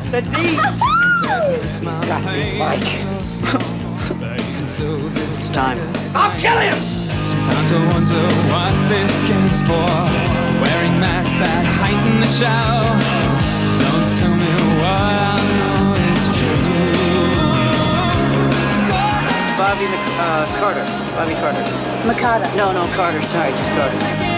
The D! It's time. I'll kill him! Sometimes I wonder what this game's for. Wearing masks that heighten the show. Don't tell me what I know is true. Bobby Carter. Bobby Carter. Mikado. No, Carter. Sorry, just Carter.